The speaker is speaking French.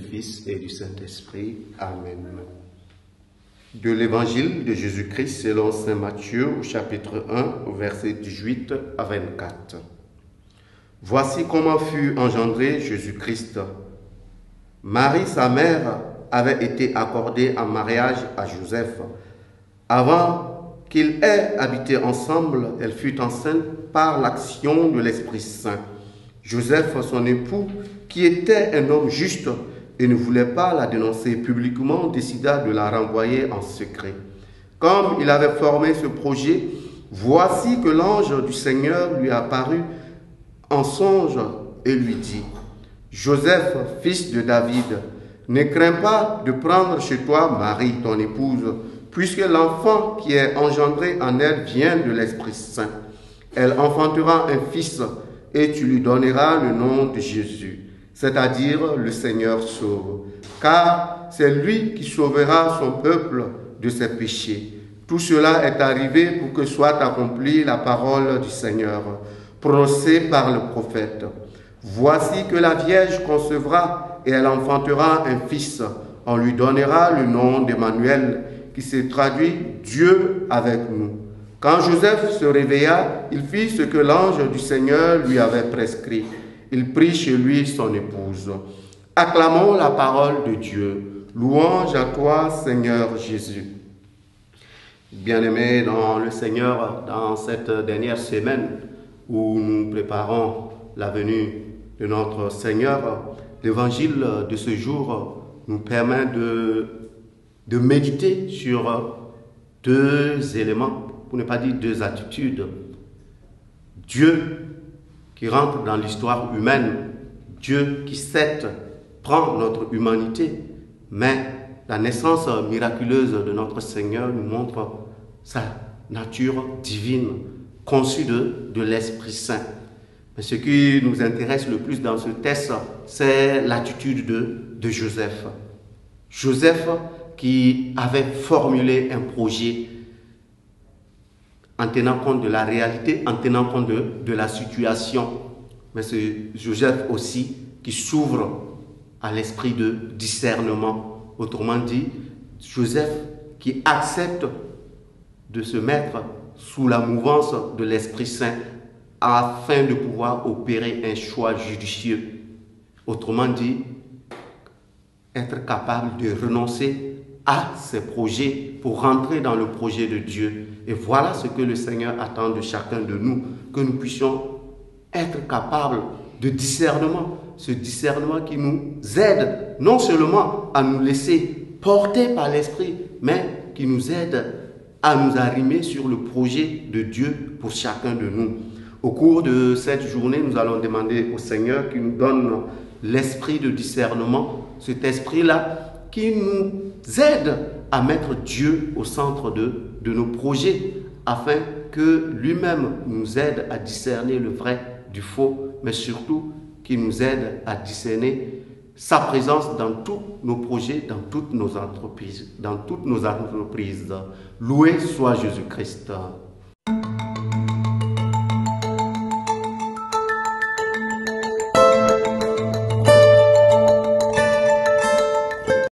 Fils et du Saint-Esprit. Amen. De l'Évangile de Jésus-Christ selon saint Matthieu au chapitre 1, versets 18 à 24. Voici comment fut engendré Jésus-Christ. Marie, sa mère, avait été accordée en mariage à Joseph. Avant qu'ils aient habité ensemble, elle fut enceinte par l'action de l'Esprit Saint. Joseph, son époux, qui était un homme juste et ne voulait pas la dénoncer publiquement, décida de la renvoyer en secret. Comme il avait formé ce projet, voici que l'ange du Seigneur lui apparut en songe et lui dit: Joseph, fils de David, ne crains pas de prendre chez toi Marie, ton épouse, puisque l'enfant qui est engendré en elle vient de l'Esprit Saint. Elle enfantera un fils et tu lui donneras le nom de Jésus, c'est-à-dire le Seigneur sauve, car c'est lui qui sauvera son peuple de ses péchés. Tout cela est arrivé pour que soit accomplie la parole du Seigneur, prononcée par le prophète. Voici que la Vierge concevra et elle enfantera un fils. On lui donnera le nom d'Emmanuel, qui se traduit Dieu avec nous. Quand Joseph se réveilla, il fit ce que l'ange du Seigneur lui avait prescrit. Il prit chez lui son épouse. Acclamons la parole de Dieu. Louange à toi, Seigneur Jésus. Bien-aimés dans le Seigneur, dans cette dernière semaine où nous préparons la venue de notre Seigneur, l'évangile de ce jour nous permet de méditer sur deux éléments, pour ne pas dire deux attitudes. Dieu qui rentre dans l'histoire humaine, Dieu qui certes prend notre humanité, mais la naissance miraculeuse de notre Seigneur nous montre sa nature divine, conçue de l'Esprit Saint. Mais ce qui nous intéresse le plus dans ce texte, c'est l'attitude de Joseph. Joseph qui avait formulé un projet en tenant compte de la réalité, en tenant compte de la situation. Mais c'est Joseph aussi qui s'ouvre à l'esprit de discernement. Autrement dit, Joseph qui accepte de se mettre sous la mouvance de l'Esprit Saint afin de pouvoir opérer un choix judicieux. Autrement dit, être capable de renoncer à ses projets pour rentrer dans le projet de Dieu. Et voilà ce que le Seigneur attend de chacun de nous, que nous puissions être capables de discernement, ce discernement qui nous aide non seulement à nous laisser porter par l'Esprit, mais qui nous aide à nous arrimer sur le projet de Dieu pour chacun de nous. Au cours de cette journée, nous allons demander au Seigneur qui nous donne l'esprit de discernement, cet esprit-là qui nous aide à mettre Dieu au centre de nos projets, afin que lui-même nous aide à discerner le vrai du faux, mais surtout qui nous aide à discerner sa présence dans tous nos projets, dans toutes nos entreprises, Loué soit Jésus-Christ.